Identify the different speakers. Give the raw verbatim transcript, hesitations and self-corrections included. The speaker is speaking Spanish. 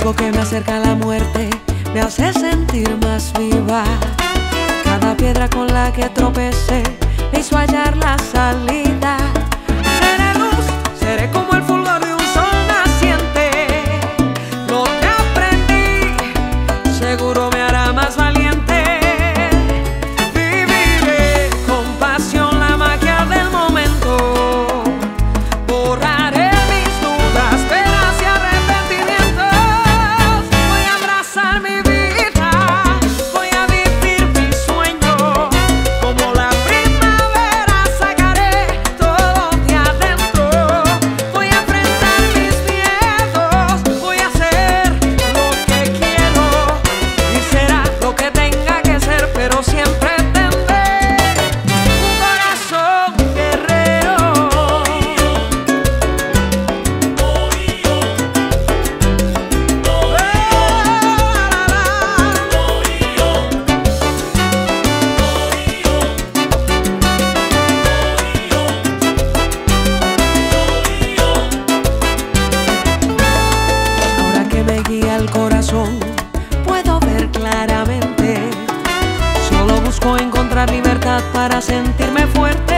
Speaker 1: riesgo que me acerca a la muerte me hace sentir más viva. Cada piedra con la que tropecé me hizo hallar la salida. Seré luz, seré como el fulgor de un sol naciente. Lo que aprendí seguro me hará más valiente. Viviré con pasión la magia del momento. Borraré mis dudas, penas y arrepentimientos. Voy a abrazar mi vida, voy a vivir mi sueño. Como la primavera sacaré todo de adentro. Voy a enfrentar mis miedos, voy a hacer lo que quiero. Y será lo que tenga que ser, pero siempre tendré un corazón guerrero. Ahora que me guía el corazón, puedo ver claramente. Solo busco encontrar libertad para sentirme fuerte.